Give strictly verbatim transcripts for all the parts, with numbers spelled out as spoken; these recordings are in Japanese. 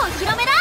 披露目だ。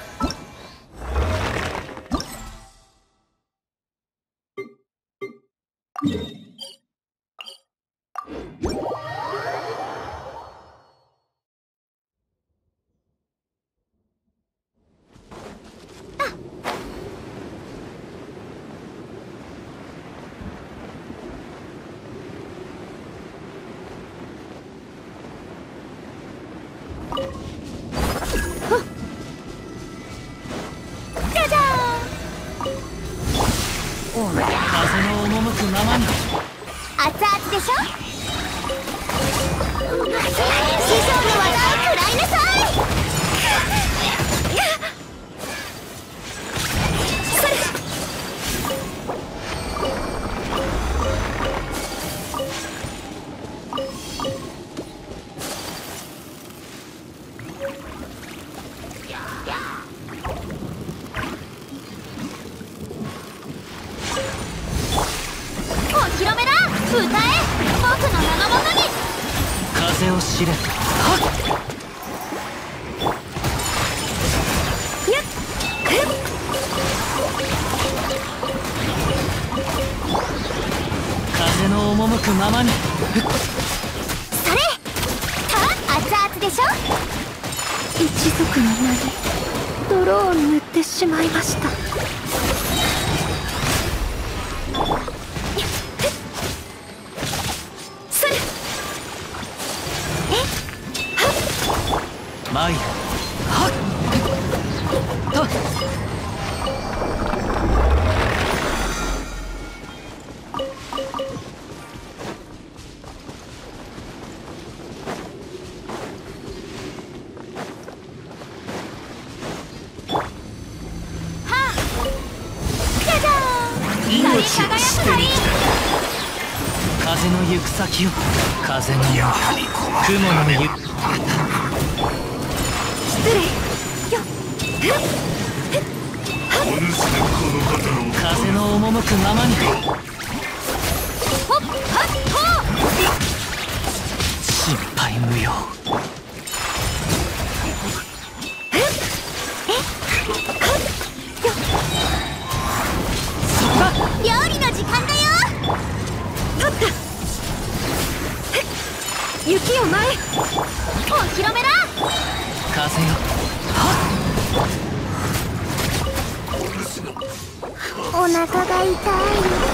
風の赴くままに。 熱々でしょ。師匠の技を食らいなさい。お披露目だ。歌え、僕の名のもとに。 風を知れ。はっ。風の赴くままに。 それ。はっ、熱々でしょ。 一族の名に泥を塗ってしまいました。 参る。はっ。はっ。命を捨てに来た。風の行く先を。風のやはり雲の行く。 失礼よ。 風の赴くままに。 ほっはっほ心配無用。そこだ。 料理の時間だよ。 立った。雪を前。 お披露目だ。 風よ。はっ。 お腹が痛い。